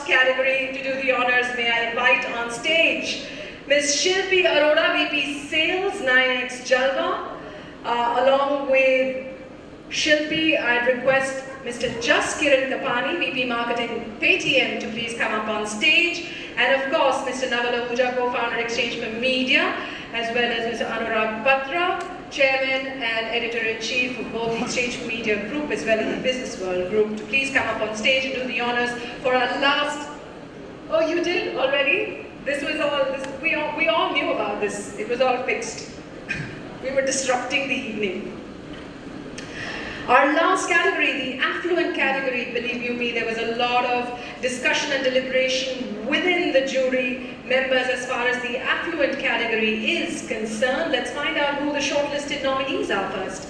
last category to do the honors, may I invite on stage Ms. Shilpi Arora, VP Sales, 9X Jalva. Along with Shilpi, I'd request Mr. Jaskiran Kapani, VP Marketing Paytm, to please come up on stage. And of course, Mr. Naval Ahuja, co-founder Exchange for Media, as well as Mr. Anurag Patra, Chairman and Editor-in-Chief of both the Exchange for Media Group as well as the Business World Group, to please come up on stage and do the honors for our last... Oh, you did already? This was all... we all knew about this. It was all fixed. We were disrupting the evening. Our last category, the affluent category, believe you me, there was a lot of discussion and deliberation within the jury members as far as the affluent category is concerned. Let's find out who the shortlisted nominees are first.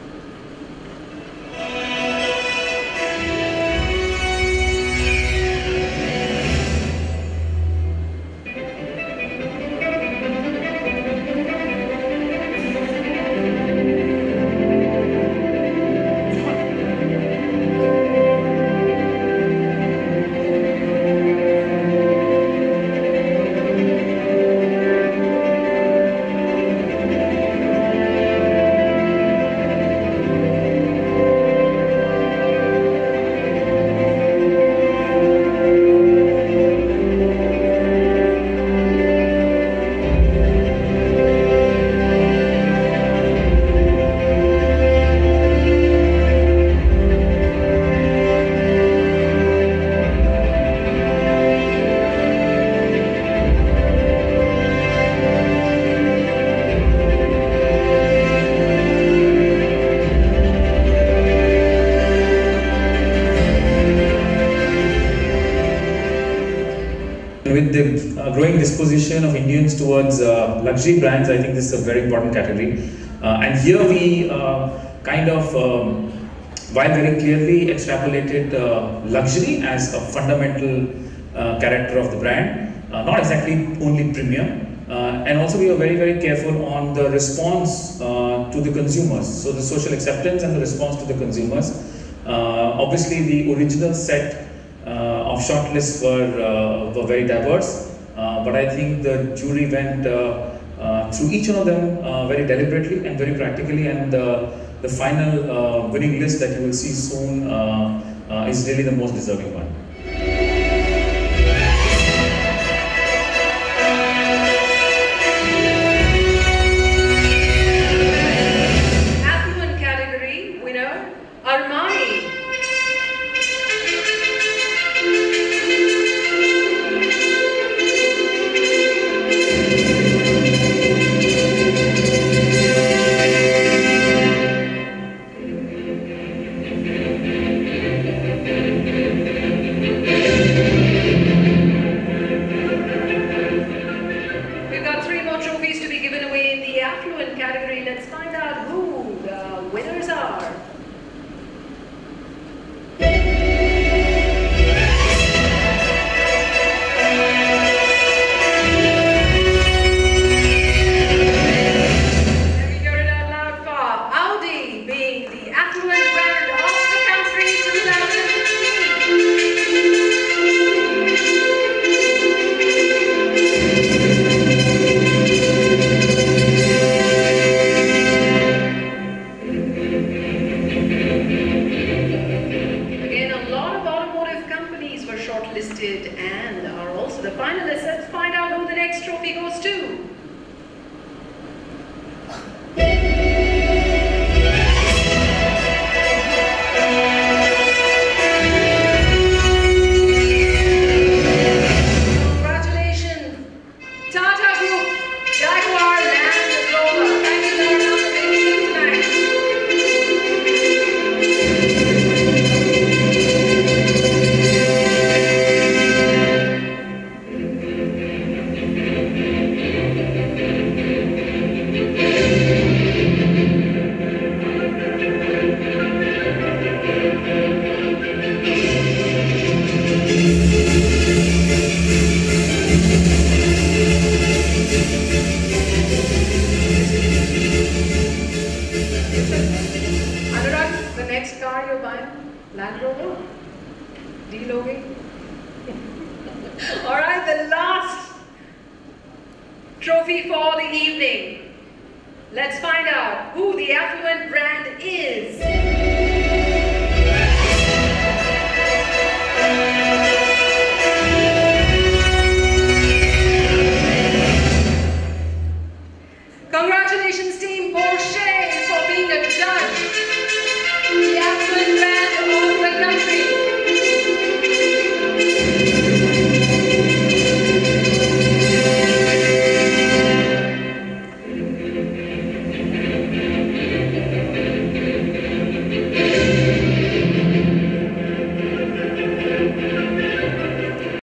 With the growing disposition of Indians towards luxury brands, I think this is a very important category. And here we kind of, while very clearly extrapolated luxury as a fundamental character of the brand, not exactly only premium. And also we are very, very careful on the response to the consumers. So the social acceptance and the response to the consumers. Obviously the original set of shortlists were very diverse, but I think the jury went through each one of them very deliberately and very practically, and the final winning list that you will see soon is really the most deserving one. Affluent category winner, Armani. Category. Let's find out who the winners are. Let me hear it out loud for Audi being the affluent brand of the country 2015. Shortlisted and are also the finalists. Let's find out who the next trophy goes to. Congratulations, Tata Group, Jaguar Land Rover. Thank you very much for being here tonight. Anurag, the next car you're buying, Land Rover? Delogging? All right, the last trophy for the evening. Let's find out who the Affluent brand is. Congratulations, Team Porsche, for being a judge. The Affluent brand of the country.